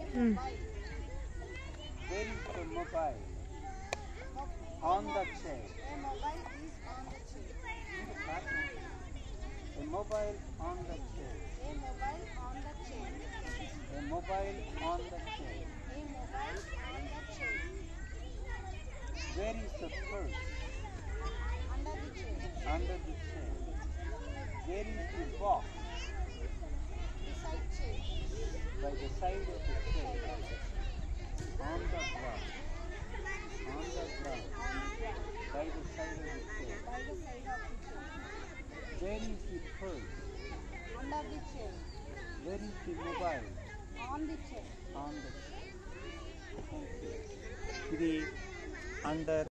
Where is the mobile? On the chair. A mobile is on the chair. A mobile on the chair. A mobile on the chair. A mobile on the chair. A mobile on the chair. Where is the purse? Under the chair. Under the chair. Where is the box? Beside chair. By the side of the chair. On the ground. On the ground. By the side of the chair. By the side of the chair. Where is the purse? Under the chair. Where is the mobile? On the chair. On the chair. Thank you. ఇది under